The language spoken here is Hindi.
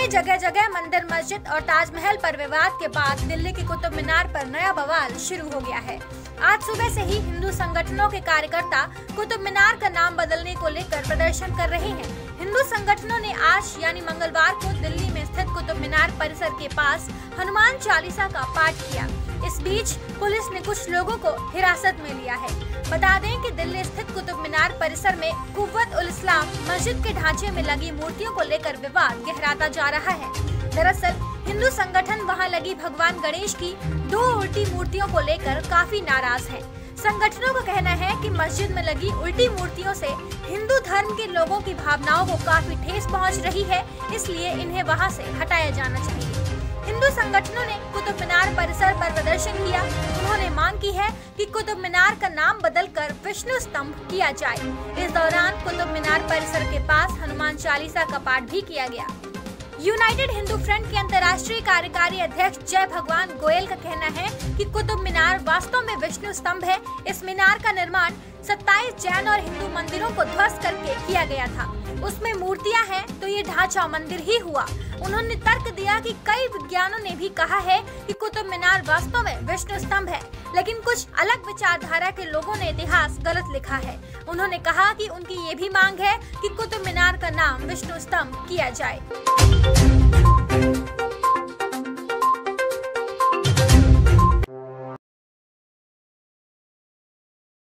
जगह जगह मंदिर, मस्जिद और ताजमहल पर विवाद के बाद दिल्ली की कुतुब मीनार पर नया बवाल शुरू हो गया है। आज सुबह से ही हिंदू संगठनों के कार्यकर्ता कुतुब मीनार का नाम बदलने को लेकर प्रदर्शन कर रहे हैं। हिंदू संगठनों ने आज यानी मंगलवार को दिल्ली में स्थित कुतुब मीनार परिसर के पास हनुमान चालीसा का पाठ किया। इस बीच पुलिस ने कुछ लोगों को हिरासत में लिया है। बता दें कि दिल्ली स्थित कुतुब मीनार परिसर में कुव्वत उल इस्लाम मस्जिद के ढांचे में लगी मूर्तियों को लेकर विवाद गहराता जा रहा है। दरअसल हिंदू संगठन वहां लगी भगवान गणेश की 2 उल्टी मूर्तियों को लेकर काफी नाराज हैं। संगठनों का कहना है कि मस्जिद में लगी उल्टी मूर्तियों से हिंदू धर्म के लोगों की भावनाओं को काफी ठेस पहुंच रही है, इसलिए इन्हें वहां से हटाया जाना चाहिए। हिंदू संगठनों ने कुतुब मीनार परिसर पर प्रदर्शन किया। उन्होंने मांग की है कि कुतुब मीनार का नाम बदलकर विष्णु स्तंभ किया जाए। इस दौरान कुतुब मीनार परिसर के पास हनुमान चालीसा का पाठ भी किया गया। यूनाइटेड हिंदू फ्रंट के अंतर्राष्ट्रीय कार्यकारी अध्यक्ष जय भगवान गोयल का कहना है कि कुतुब मीनार वास्तव में विष्णु स्तंभ है। इस मीनार का निर्माण 27 जैन और हिंदू मंदिरों को ध्वस्त करके किया गया था। उसमें मूर्तियां हैं तो ये ढांचा मंदिर ही हुआ। उन्होंने तर्क दिया कि कई विज्ञानों ने भी कहा है कि कुतुब मीनार वास्तव में विष्णु स्तंभ है, लेकिन कुछ अलग विचारधारा के लोगों ने इतिहास गलत लिखा है। उन्होंने कहा कि उनकी ये भी मांग है कि कुतुब मीनार का नाम विष्णु स्तंभ किया जाए।